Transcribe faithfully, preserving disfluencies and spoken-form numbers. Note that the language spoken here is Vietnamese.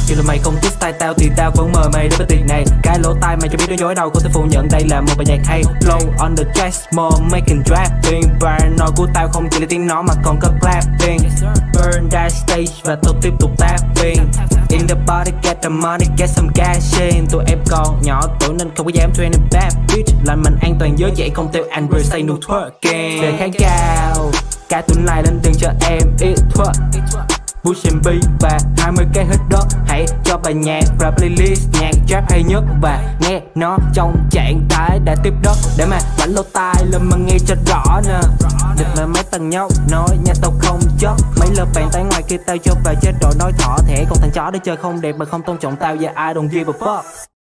Dù là mày không thích style tao thì tao vẫn mời mày đến với tiệc này. Cái lỗ tai mày cho biết nói dối đâu có thể phủ nhận đây là một bài nhạc hay. Flow on the track, more making rapping. Paranoid của tao không chỉ là tiếng nói mà còn có clapping. Burn that stage và tôi tiếp tục tapping. In the body get the money, get some cash in. Tụi em còn nhỏ tuổi nên không có dám train a bad bitch. Là mình an toàn giới trẻ không theo Android say no twerking. Đề khá cao, cả tuần này lên tiền cho em ít twerk. Pushing beat và hai mươi cái hit đó. Hãy cho bài nhạc và playlist nhạc trap hay nhất và nghe nó trong trạng thái đã tiếp đất. Để mà bảnh lỗ tai lên mà nghe cho rõ nè. Địch mà mấy tầng nhau nói nha tao không chót. Mấy lớp bạn tay ngoài kia tao cho vào chế độ nói thỏ thẻ. Còn thằng chó để chơi không đẹp mà không tôn trọng tao và I don't give a fuck.